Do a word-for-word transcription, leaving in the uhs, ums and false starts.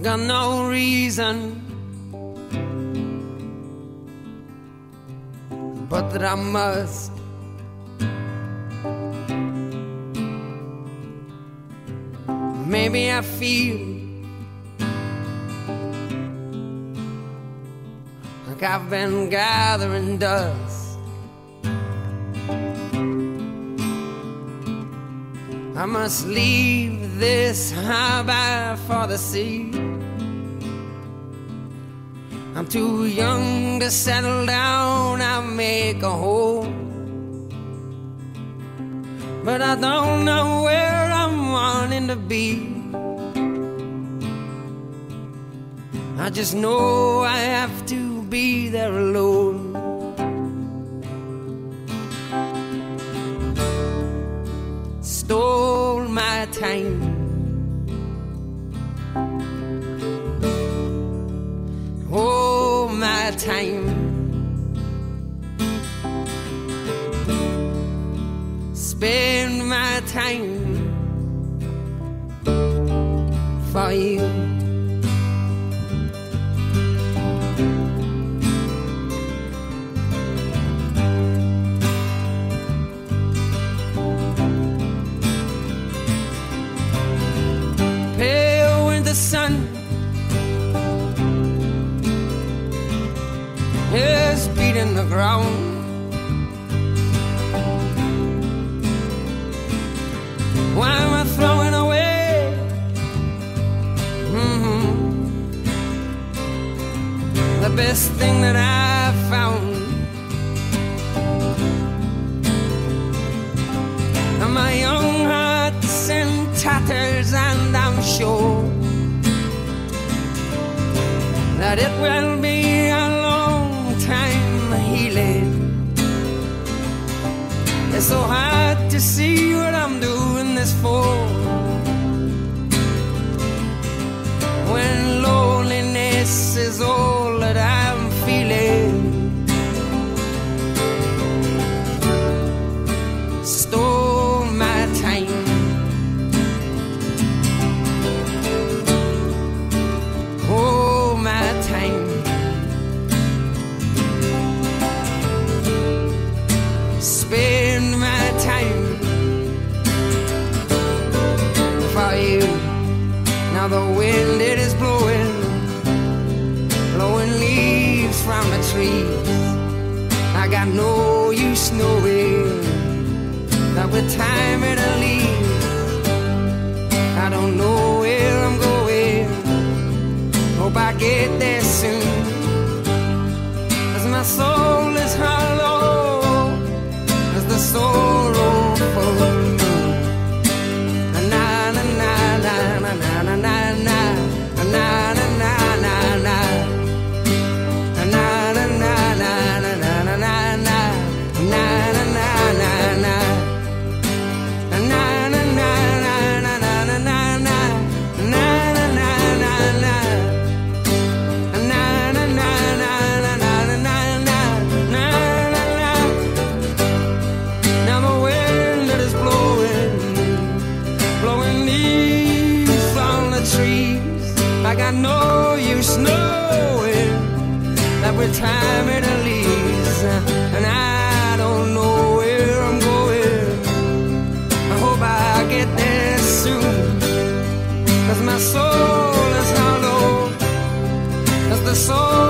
got no reason but that I must. Maybe I feel like I've been gathering dust. I must leave this harbor for the sea. I'm too young to settle down and make a home, but I don't know where I'm wanting to be. I just know I have to be there alone. Stole my time, oh my time. Spend my time for you. Pale winter sun is beating the ground. Why am I throwing away mm-hmm. the best thing that I've found? And my young heart's in tatters, and I'm sure that it will be a long time healing. It's so hard to see what I'm doing this for, when loneliness is all that I'm feeling. Stole my time, oh my time. Spend my time for you. Now the wind, it is blowing, blowing leaves from the trees. I got no use knowing that with time it'll leave. I don't know where I'm going, hope I get there soon, 'cause my soul is hollow as the sorrowful moon. Na na na na na na na na na na na na na na na na na na na na. I got no use knowing that with time it'll leave, and I don't know where I'm going. I hope I get there soon, 'cause my soul is hollow as the soul